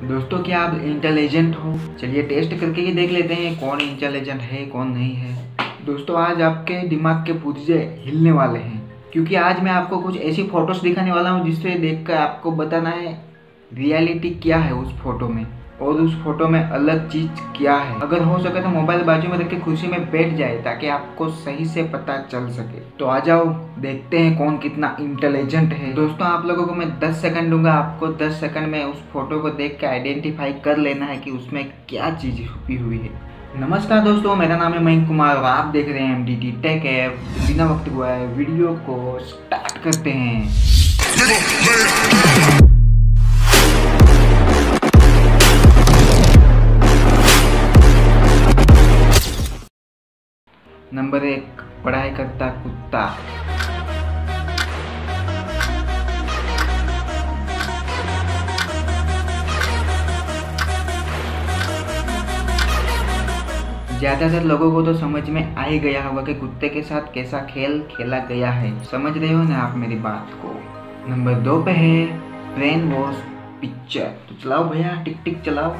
दोस्तों, क्या आप इंटेलिजेंट हो? चलिए टेस्ट करके ये देख लेते हैं कौन इंटेलिजेंट है कौन नहीं है। दोस्तों, आज आपके दिमाग के पुर्जे हिलने वाले हैं, क्योंकि आज मैं आपको कुछ ऐसी फोटोज दिखाने वाला हूँ जिससे देखकर आपको बताना है रियलिटी क्या है उस फोटो में, और उस फोटो में अलग चीज क्या है। अगर हो सके तो मोबाइल बाजू में रख के खुशी में बैठ जाए ताकि आपको सही से पता चल सके। तो आ जाओ, देखते हैं कौन कितना इंटेलिजेंट है। दोस्तों, आप लोगों को मैं 10 सेकंड दूंगा, आपको 10 सेकंड में उस फोटो को देख के आइडेंटिफाई कर लेना है कि उसमें क्या चीज छुपी हुई है। नमस्कार दोस्तों, मेरा नाम है मयंक कुमार और आप देख रहे हैं MDT टेक ऐप। बिना वक्त गवाए वीडियो को स्टार्ट करते हैं। नंबर 1, पढ़ाई करता कुत्ता। ज्यादातर लोगों को तो समझ में आ ही गया होगा कि कुत्ते के साथ कैसा खेल खेला गया है। समझ रहे हो ना आप मेरी बात को? नंबर 2 पे है ब्रेन वॉश पिक्चर। तो चलाओ भैया, टिक टिक चलाओ।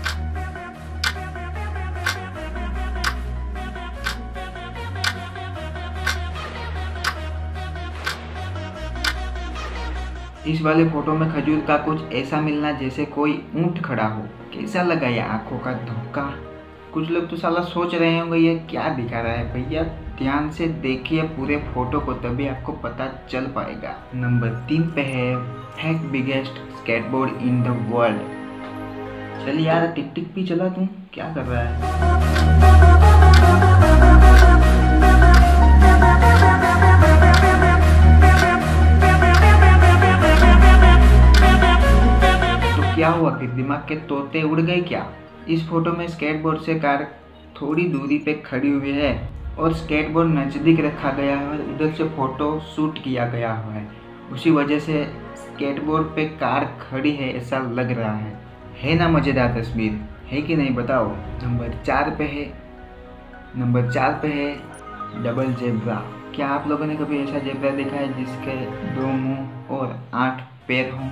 इस वाले फोटो में खजूर का कुछ ऐसा मिलना जैसे कोई ऊंट खड़ा हो। कैसा लगा ये आंखों का धोखा? कुछ लोग तो साला सोच रहे होंगे ये क्या दिखा रहा है। भैया ध्यान से देखिए पूरे फोटो को, तभी आपको पता चल पाएगा। नंबर 3 पे है fact biggest skateboard in the world. चल यार, टिक टिक भी चला, तू क्या कर रहा है? क्या हुआ कि दिमाग के तोते उड़ गए क्या? इस फोटो में स्केटबोर्ड से कार थोड़ी दूरी पे खड़ी हुई है और स्केटबोर्ड नज़दीक रखा गया है और उधर से फोटो शूट किया गया हुआ है। उसी वजह से स्केटबोर्ड पे कार खड़ी है ऐसा लग रहा है ना? मज़ेदार तस्वीर है कि नहीं बताओ? नंबर 4 पे है डबल जेब्रा। क्या आप लोगों ने कभी ऐसा जेब्रा देखा है जिसके 2 मुंह और 8 पैर हों?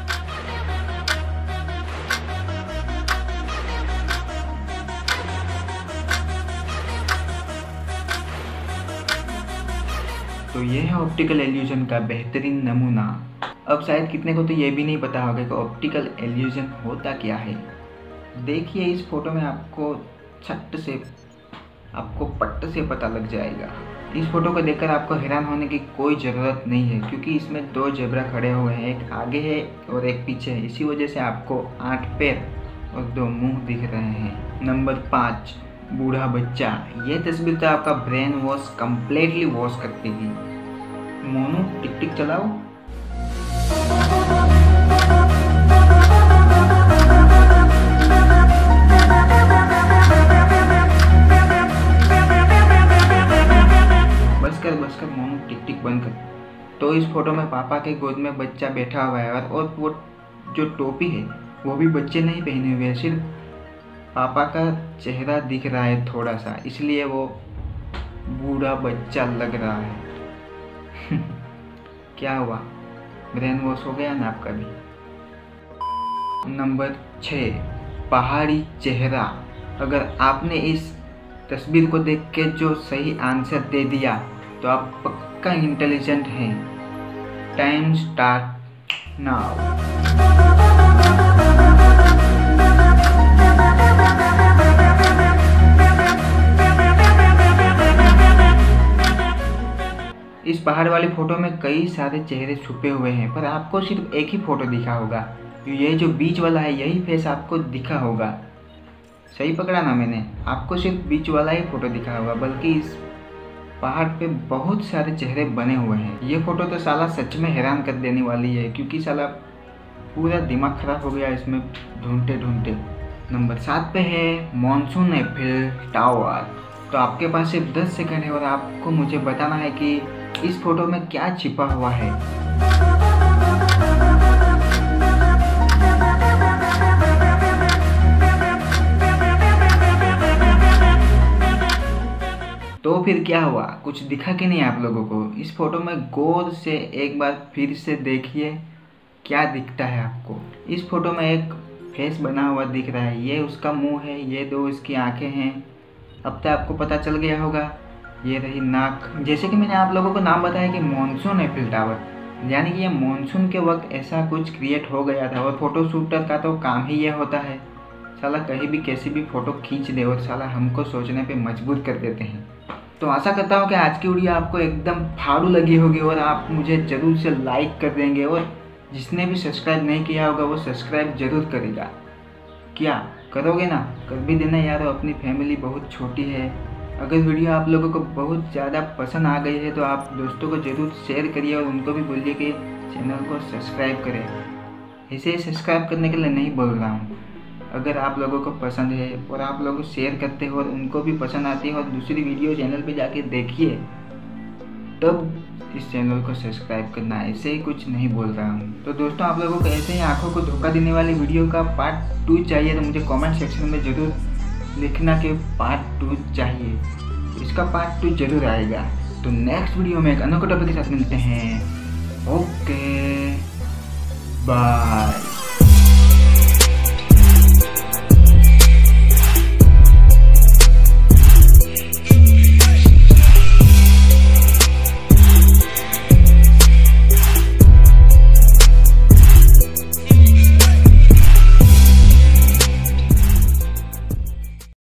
तो ये है ऑप्टिकल इल्यूजन का बेहतरीन नमूना। अब शायद कितने को तो ये भी नहीं पता होगा कि ऑप्टिकल इल्यूजन होता क्या है। देखिए इस फोटो में आपको पट्ट से पता लग जाएगा। इस फोटो को देखकर आपको हैरान होने की कोई ज़रूरत नहीं है, क्योंकि इसमें 2 जेब्रा खड़े हुए हैं, एक आगे है और एक पीछे है। इसी वजह से आपको 8 पैर और 2 मुंह दिख रहे हैं। नंबर 5, बूढ़ा बच्चा। ये तस्वीर तो आपका ब्रेन वॉश कंप्लीटली वॉश कर देगी। मोनू, टिक टिक चलाओ। बस कर मोनू, टिक टिक बंद कर। तो इस फोटो में पापा के गोद में बच्चा बैठा हुआ है और वो जो टोपी है वो भी बच्चे नहीं पहने हुए है, सिर्फ पापा का चेहरा दिख रहा है थोड़ा सा, इसलिए वो बूढ़ा बच्चा लग रहा है। क्या हुआ, ब्रेन वॉश हो गया ना आपका भी? नंबर 6, पहाड़ी चेहरा। अगर आपने इस तस्वीर को देख के जो सही आंसर दे दिया तो आप पक्का इंटेलिजेंट हैं। Time start now. इस पहाड़ वाली फोटो में कई सारे चेहरे छुपे हुए हैं, पर आपको सिर्फ एक ही फोटो दिखा होगा। ये जो बीच वाला है यही फेस आपको दिखा होगा। सही पकड़ा ना मैंने? आपको सिर्फ बीच वाला ही फोटो दिखा होगा, बल्कि इस पहाड़ पे बहुत सारे चेहरे बने हुए हैं। ये फोटो तो साला सच में हैरान कर देने वाली है, क्योंकि साला पूरा दिमाग खराब हो गया इसमें ढूंढते ढूंढते। नंबर 7 पे है मॉनसून एफिल टावर। तो आपके पास सिर्फ 10 सेकंड है और आपको मुझे बताना है कि इस फोटो में क्या छिपा हुआ है। तो फिर क्या हुआ, कुछ दिखा कि नहीं आप लोगों को? इस फोटो में गौर से एक बार फिर से देखिए क्या दिखता है आपको। इस फोटो में एक फेस बना हुआ दिख रहा है। ये उसका मुंह है, ये 2 इसकी आंखें हैं। अब तो आपको पता चल गया होगा। ये रही नाक। जैसे कि मैंने आप लोगों को नाम बताया कि मॉनसून एफिल टावर, यानी कि ये मॉनसून के वक्त ऐसा कुछ क्रिएट हो गया था। और फोटो शूटर का तो काम ही ये होता है, साला कहीं भी कैसी भी फ़ोटो खींच दे और साला हमको सोचने पे मजबूर कर देते हैं। तो आशा करता हूँ कि आज की वीडियो आपको एकदम फाड़ू लगी होगी और आप मुझे ज़रूर से लाइक कर देंगे। और जिसने भी सब्सक्राइब नहीं किया होगा वो सब्सक्राइब ज़रूर करेगा। क्या करोगे ना? कर भी देना यार, अपनी फैमिली बहुत छोटी है। अगर वीडियो आप लोगों को बहुत ज़्यादा पसंद आ गई है तो आप दोस्तों को ज़रूर शेयर करिए और उनको भी बोलिए कि चैनल को सब्सक्राइब करें। इसे सब्सक्राइब करने के लिए नहीं बोल रहा हूँ। अगर आप लोगों को पसंद है और आप लोग शेयर करते हो और उनको भी पसंद आती है और दूसरी वीडियो चैनल पे जाके देखिए, तब इस चैनल को सब्सक्राइब करना। ऐसे ही कुछ नहीं बोल रहा हूँ। तो दोस्तों, आप लोगों को ऐसे ही आंखों को धोखा देने वाली वीडियो का पार्ट 2 चाहिए तो मुझे कमेंट सेक्शन में ज़रूर लिखना कि पार्ट 2 चाहिए। इसका पार्ट 2 जरूर आएगा। तो नेक्स्ट वीडियो में एक अनोखे टॉपिक के साथ मिलते हैं। Okay bye.